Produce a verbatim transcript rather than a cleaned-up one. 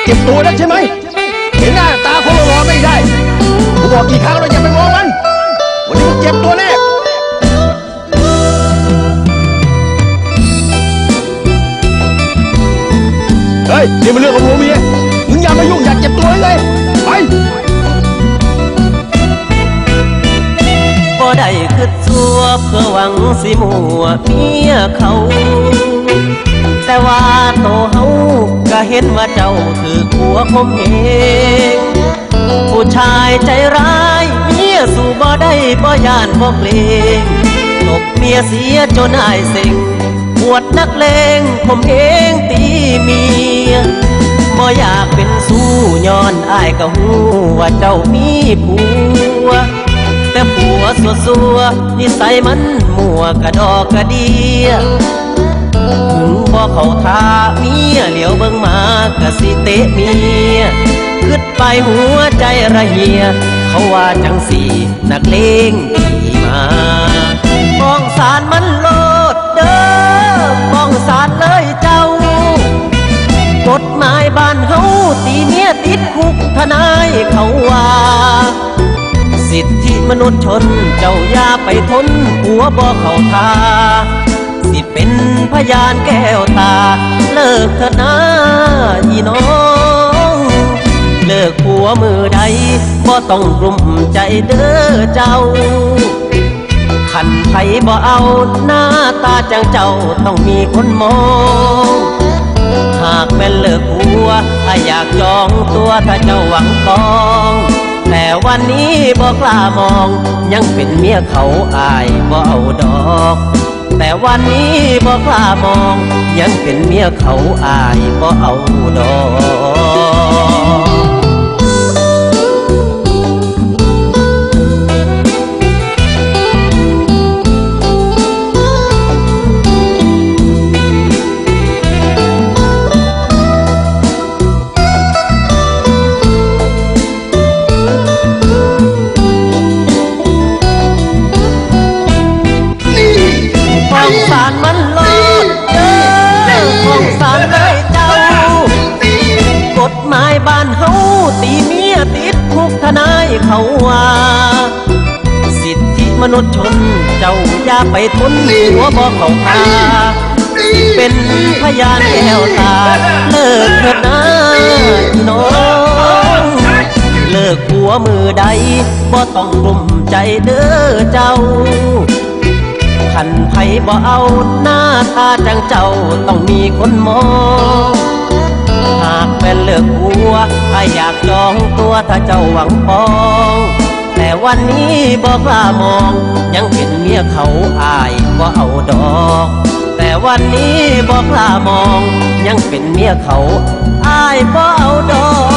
เจ็บตัวนักใช่ไหมเห็นหน้าตาคนรอไม่ได้กูบอกกี่ครั้งแล้วอย่าไปมองมันวันนี้มึงเจ็บตัวแน่เฮ้ยนี่มันเรื่องของผัวเมียมึงอย่ามายุ่งอย่าเจ็บตัวเลยไปบ่ได้คิดชั่วเพื่อหวังสิมัวเมียเขาแต่ว่าโตเฮาก็เห็นว่าเจ้าถือผัวคมเหงผู้ชายใจร้ายเมียสู้บ่ได้บ่ย่านบ่เกรงตบเมียเสียจนอายเซ็งปวดนักเลงคมเหงตีเมียบ่อยากเป็นสู้ย้อนอายก็ฮู้ว่าเจ้ามีผัวแต่ผัวสัวๆนิสัยมันมั่วกระดอกกระเดียถึงบ่เข้าท่าเมียเหลียวเบิ่งมากะสิเตะเมียขึ้นไปหัวใจระเหียเขาว่าจังสีนักเลงที่มาฟ้องศาลมันโลดเด้อฟ้องศาลเลยเจ้ากฎหมายบ้านเฮาตีเมียติดคุกทนายเขาว่าสิทธิมนุษยชนเจ้าอย่าไปทนผัวบ่เข้าท่าสิเป็นพยานแก้วตาเลิกเถอะนะอีน้องเลิกผัวมือใดบ่ต้องกลุ้มใจเด้อเจ้าขันไผบ่เอาหน้าตาจังเจ้าต้องมีคนมองหากแม่นเลิกผัวถ้าอยากจองตัวถ้าเจ้าหวังปองแต่วันนี้บ่กล้ามองยังเป็นเมียเขาอายบ่เอาดอกแต่วันนี้บ่กล้ามองยังเป็นเมียเขาอายบ่เอาดอกฟ้องศาลมันโลดเด้อฟ้องศาลเลยเจ้ากฎหมายบ้านเฮาตีเมียติดคุกทนายเขาว่าสิทธิมนุษยชนเจ้าอย่าไปทนหัวบ่เข้าท่าสิเป็นพยานแก้วตาเลิกเถิดนะน้องเลิกผัวมือใดบ่ต้องกลุ้มใจเด้อเจ้าขันไผบ่เอาหน้าตาจังเจ้าต้องมีคนมองหากเป็นเลิกผัวถ้าอยากจองตัวถ้าเจ้าหวังปองแต่วันนี้บ่กล้ามองยังเป็นเมียเขาอายบ่เอาดอกแต่วันนี้บ่กล้ามองยังเป็นเมียเขาอายบ่เอาดอก